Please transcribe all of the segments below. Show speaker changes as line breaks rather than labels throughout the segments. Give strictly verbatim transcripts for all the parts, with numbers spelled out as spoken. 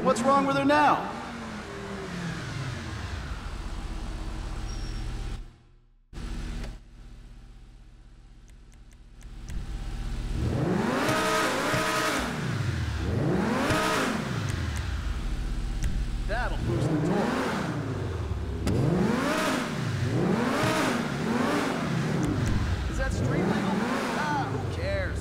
What's wrong with her now? That'll boost the torque. Is that street legal? Ah, who cares?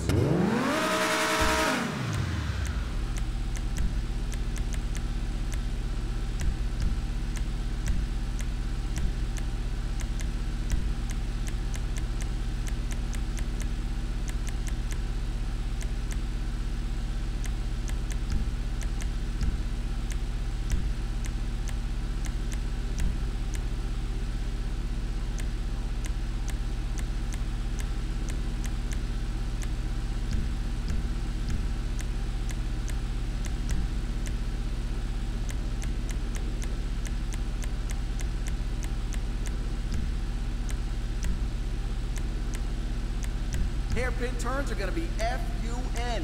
Hairpin turns are gonna be F U N.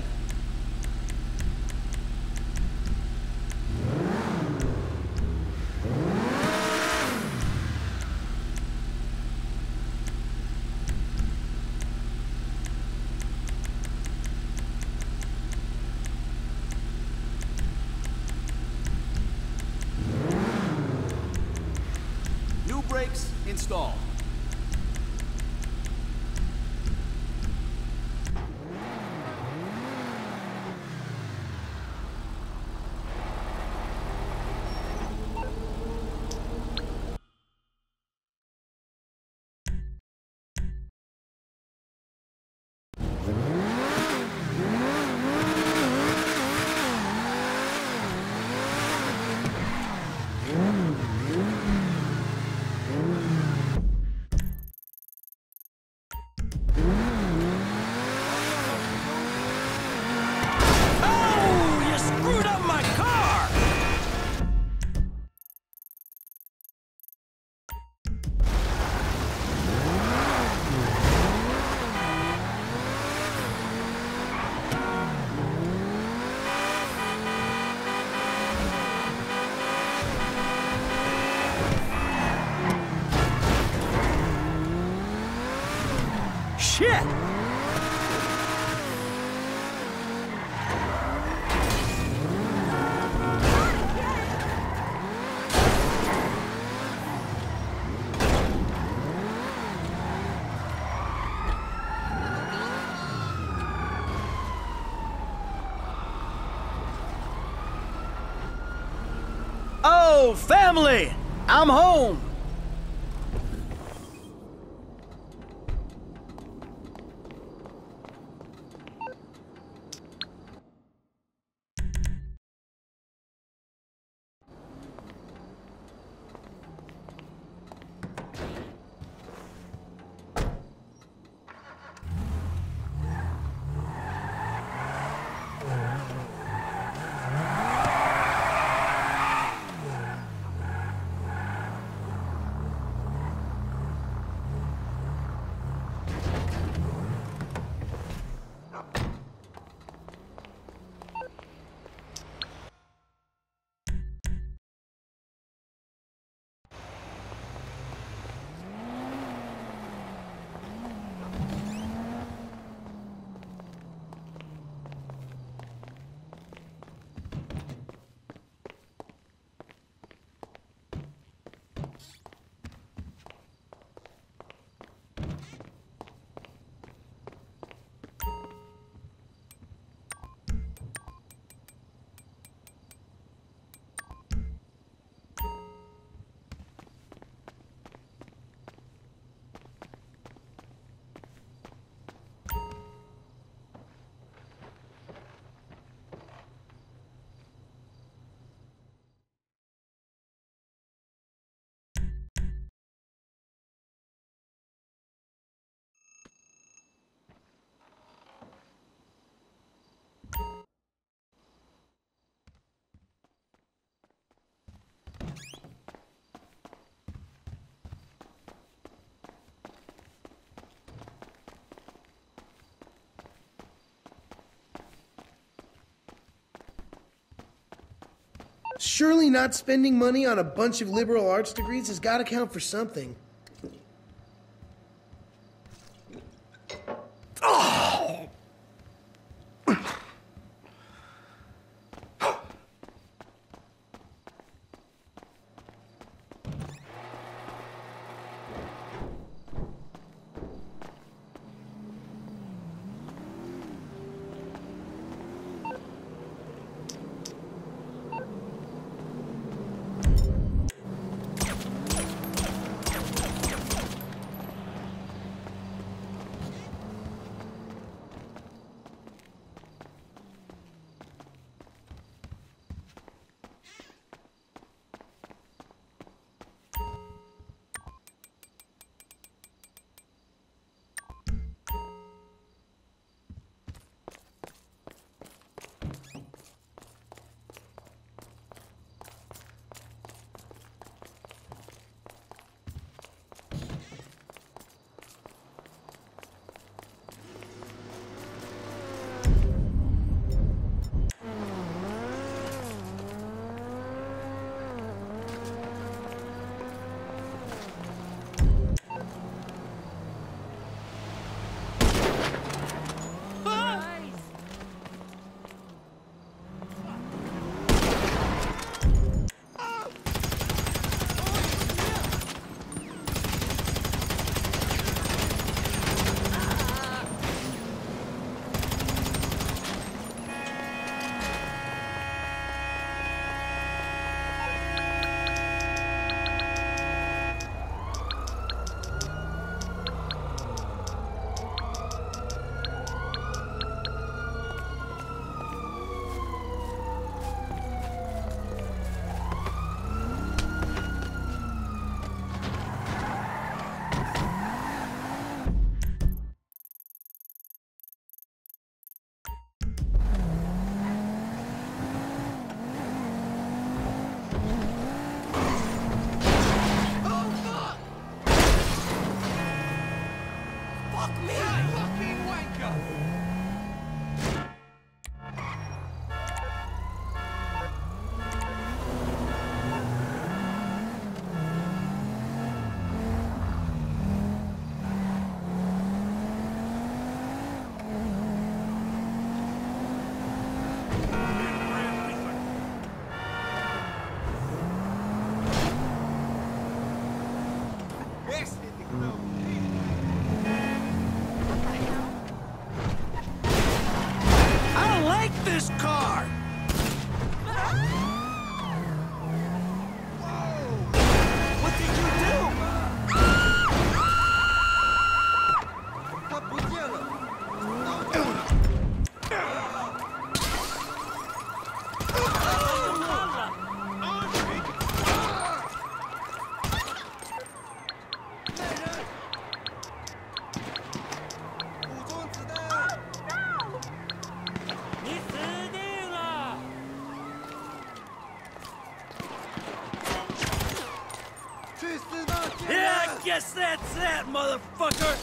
New brakes installed.
Shit! Oh, family! I'm home!
Surely not spending money on a bunch of liberal arts degrees has got to count for something.
This car! What did you do? Yeah, I guess that's that, motherfucker!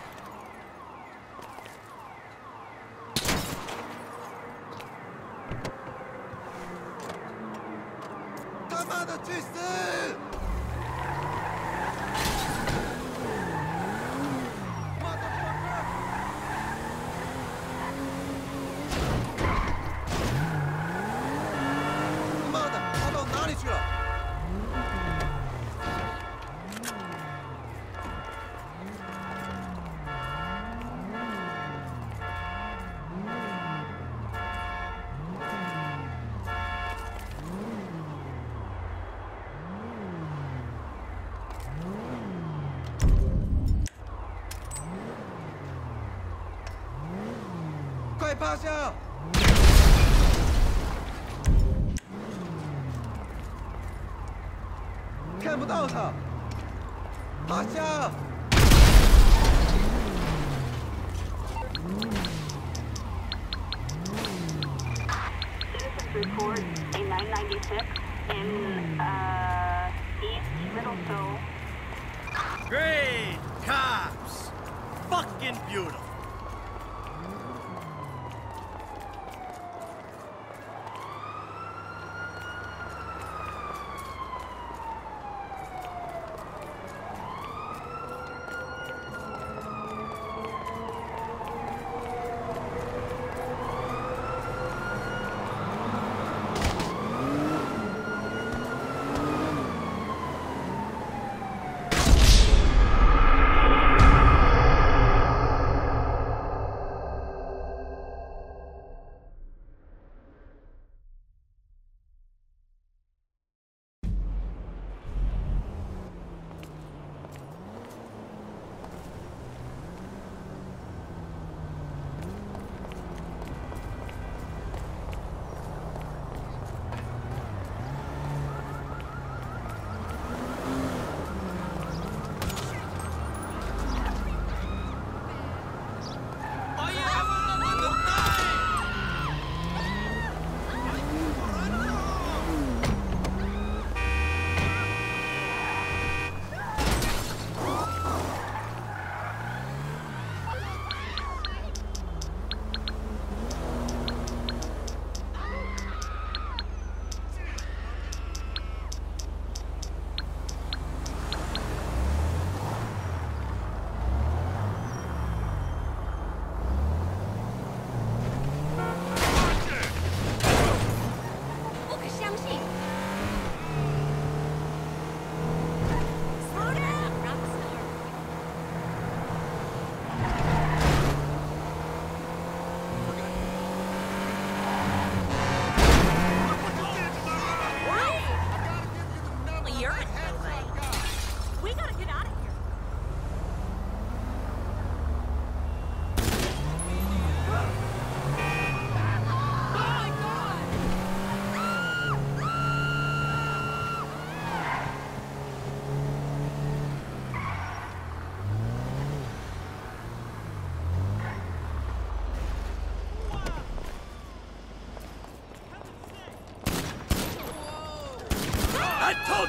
Citizens report a nine ninety-six in uh, East Middle Seoul.
Great cops! Fucking beautiful!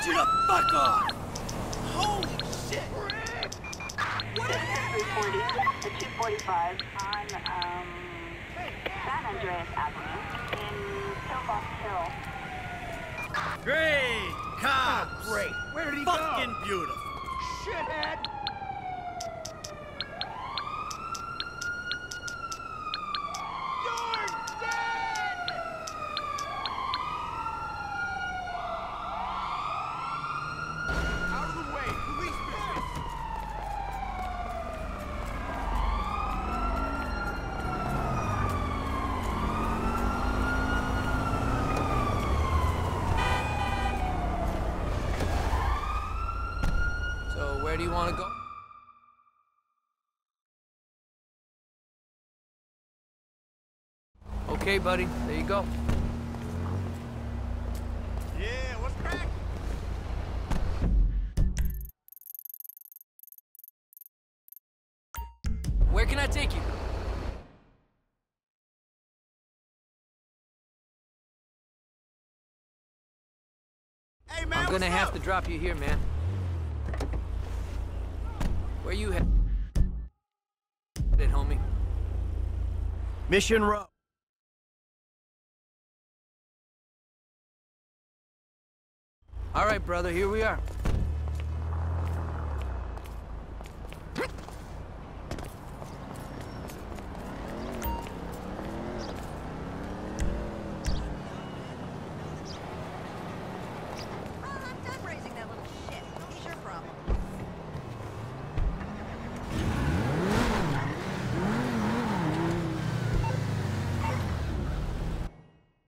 told you to fuck off!
Holy shit!
three forty to two forty-five on um, San Andreas Avenue in Pillbox Hill.
Great cops!
Oh, great. Where did he
Fucking
go?
beautiful.
Shithead! You're dead! Out of the way! Police business!
So where do you want to go? Okay, buddy. There you go.
Yeah, what's cracking?
Where can I take you?
Hey, man,
I'm gonna
what's
have
up?
to drop you here, man. Where you headed, homie?
Mission Row.
All right, brother. Here we are.